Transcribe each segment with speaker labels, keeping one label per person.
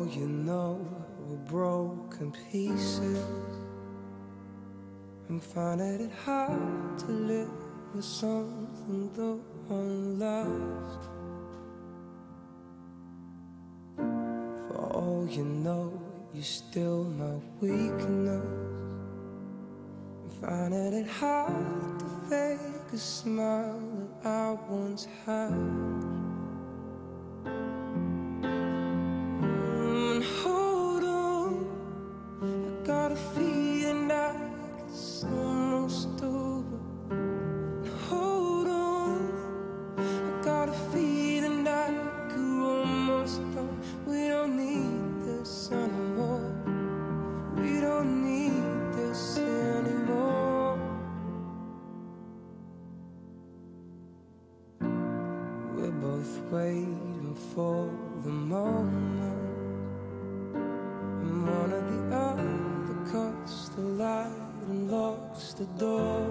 Speaker 1: all you know we're broken pieces, I'm finding it hard to live with something that won't last. For all you know, you're still my weakness, I'm finding it hard to fake a smile that I once had. Hold on, I got a feeling like it's almost over. Hold on, I got a feeling like we're almost done. We don't need this anymore. We don't need this anymore. We're both waiting for the moment, and one or the other cuts the light and locks the door.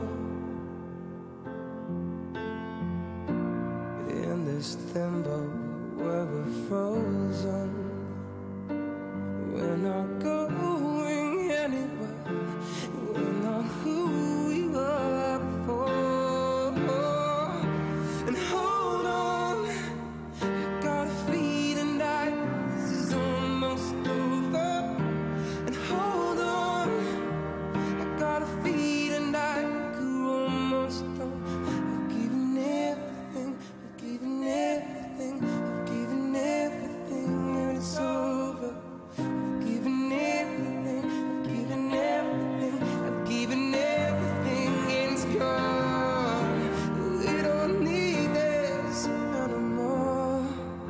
Speaker 1: But in this limbo where we're frozen, we're not going anywhere. We're not who we were before. And hold on, I got a feeling like this is almost over. And hold on, I got a feeling like we're almost done. I've given everything, I've given everything, I've given everything, and it's over. I've given everything, I've given everything, I've given everything, and it's gone. We don't need this anymore.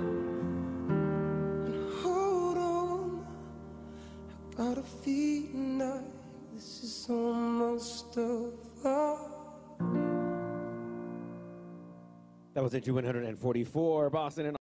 Speaker 1: And hold on, I got a feeling like this is almost over.
Speaker 2: That was Entry 144, Boston and